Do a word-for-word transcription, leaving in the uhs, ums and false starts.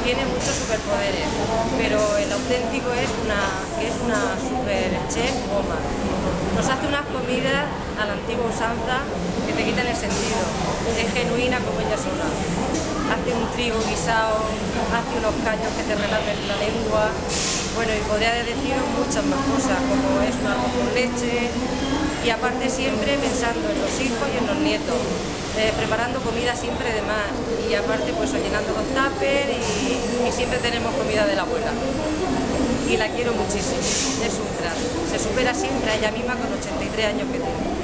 tiene muchos superpoderes, pero el auténtico es una, que es una super chef goma. Nos hace unas comidas a la antigua usanza que te quitan el sentido, es genuina como ella sola. Hace un trigo guisado, hace unos callos que te relamen la lengua, bueno, y podría deciros muchas más cosas, como es un arroz con leche, y aparte siempre pensando en los hijos y en los nietos, eh, preparando comida siempre de más, y aparte pues llenando los tuppers y, y siempre tenemos comida de la abuela. Y la quiero muchísimo, es un crack, se supera siempre a ella misma con ochenta y tres años que tiene.